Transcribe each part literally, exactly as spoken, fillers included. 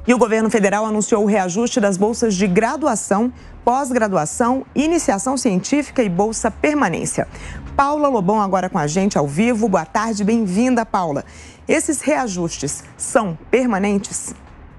E o governo federal anunciou o reajuste das bolsas de graduação, pós-graduação, iniciação científica e bolsa permanência. Paula Lobão agora com a gente ao vivo. Boa tarde, bem-vinda, Paula. Esses reajustes são permanentes?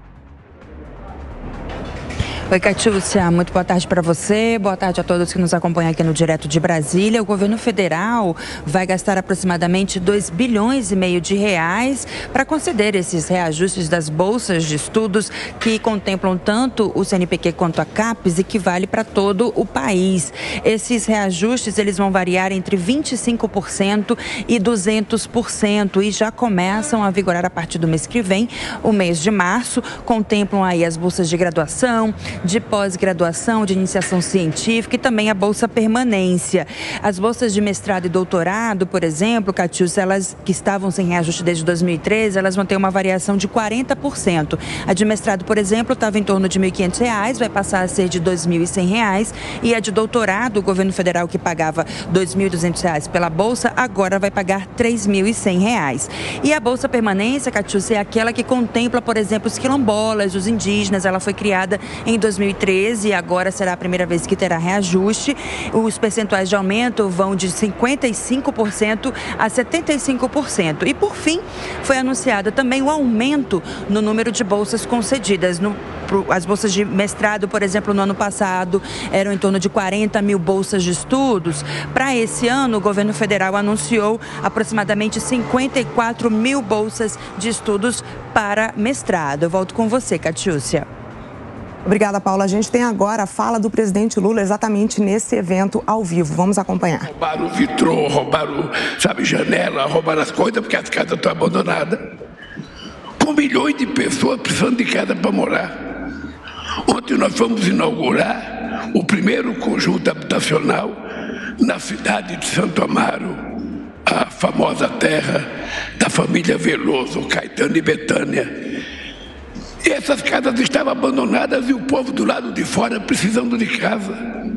Oi, Catiúcia, muito boa tarde para você, boa tarde a todos que nos acompanham aqui no Direto de Brasília. O governo federal vai gastar aproximadamente dois bilhões e meio de reais para conceder esses reajustes das bolsas de estudos que contemplam tanto o C N Pq quanto a CAPES e que vale para todo o país. Esses reajustes eles vão variar entre vinte e cinco por cento e duzentos por cento e já começam a vigorar a partir do mês que vem, o mês de março. Contemplam aí as bolsas de graduação, de pós-graduação, de iniciação científica e também a Bolsa Permanência. As bolsas de mestrado e doutorado, por exemplo, Catiúcia, elas que estavam sem reajuste desde dois mil e treze, elas vão ter uma variação de quarenta por cento. A de mestrado, por exemplo, estava em torno de mil e quinhentos reais, vai passar a ser de dois mil e cem reais. E a de doutorado, o governo federal que pagava dois mil e duzentos reais pela bolsa, agora vai pagar três mil e cem reais. E a Bolsa Permanência, Catiúcia, é aquela que contempla, por exemplo, os quilombolas, os indígenas. Ela foi criada em dois mil e treze e agora será a primeira vez que terá reajuste. Os percentuais de aumento vão de cinquenta e cinco por cento a setenta e cinco por cento. E, por fim, foi anunciado também o aumento no número de bolsas concedidas. No, as bolsas de mestrado, por exemplo, no ano passado eram em torno de quarenta mil bolsas de estudos. Para esse ano, o governo federal anunciou aproximadamente cinquenta e quatro mil bolsas de estudos para mestrado. Eu volto com você, Catiúcia. Obrigada, Paula. A gente tem agora a fala do presidente Lula exatamente nesse evento ao vivo. Vamos acompanhar. Roubaram o vitrô, roubaram, sabe, janela, roubaram as coisas porque as casas estão abandonadas. Com milhões de pessoas precisando de casa para morar. Ontem nós fomos inaugurar o primeiro conjunto habitacional na cidade de Santo Amaro, a famosa terra da família Veloso, Caetano e Betânia. E essas casas estavam abandonadas e o povo do lado de fora precisando de casa.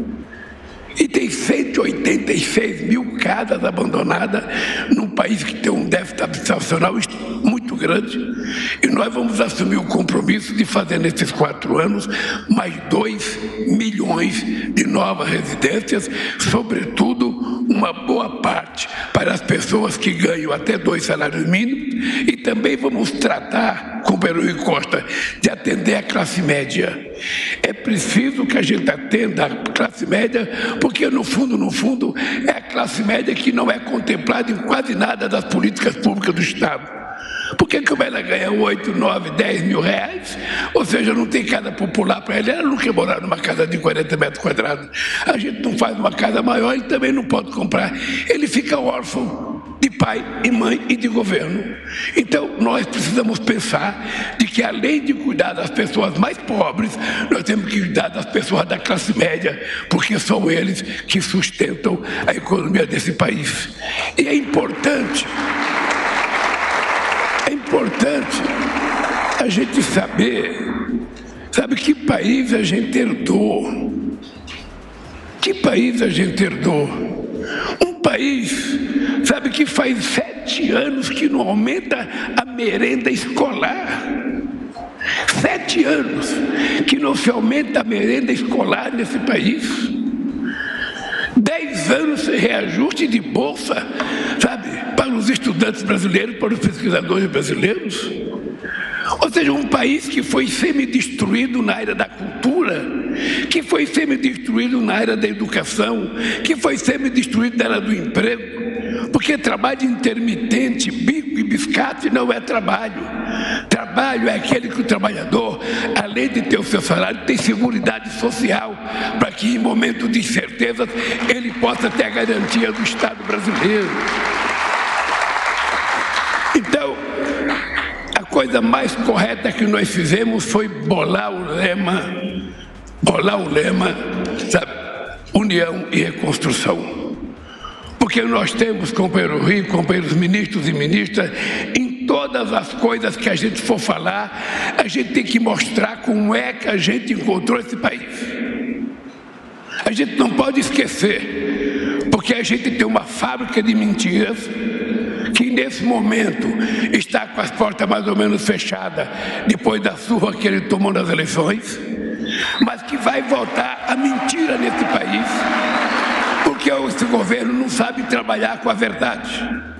E tem cento e oitenta e seis mil casas abandonadas num país que tem um déficit habitacional muito grande. E nós vamos assumir o compromisso de fazer nesses quatro anos mais dois milhões de novas residências, sobretudo uma boa parte para as pessoas que ganham até dois salários mínimos, e também vamos tratar, com Peru e Costa, de atender a classe média. É preciso que a gente atenda a classe média, porque no fundo, no fundo, é a classe média que não é contemplada em quase nada das políticas públicas do Estado. Porque como ela ganha oito, nove, dez mil reais, ou seja, não tem casa popular para ela, ela não quer morar numa casa de quarenta metros quadrados. A gente não faz uma casa maior, ele também não pode comprar. Ele fica órfão de pai e mãe e de governo. Então, nós precisamos pensar de que, além de cuidar das pessoas mais pobres, nós temos que cuidar das pessoas da classe média, porque são eles que sustentam a economia desse país. E é importante... É importante a gente saber, sabe, que país a gente herdou. Que país a gente herdou? Um país, sabe, que faz sete anos que não aumenta a merenda escolar. Sete anos que não se aumenta a merenda escolar nesse país. Dez anos sem reajuste de bolsa, sabe, para os estudantes brasileiros, para os pesquisadores brasileiros. Ou seja, um país que foi semi-destruído na área da cultura, que foi semi-destruído na área da educação, que foi semi-destruído na área do emprego, porque trabalho intermitente, bico e biscate não é trabalho. Trabalho é aquele que o trabalhador, além de ter o seu salário, tem seguridade social, para que em momento de incertezas ele possa ter a garantia do Estado brasileiro. Então, a coisa mais correta que nós fizemos foi bolar o lema, bolar o lema, sabe, união e reconstrução. Porque nós temos, companheiro Rio, companheiros ministros e ministras, em todas as coisas que a gente for falar, a gente tem que mostrar como é que a gente encontrou esse país. A gente não pode esquecer, porque a gente tem uma fábrica de mentiras, que nesse momento está com as portas mais ou menos fechadas, depois da surra que ele tomou nas eleições, mas que vai voltar a mentira nesse país, porque esse governo não sabe trabalhar com a verdade.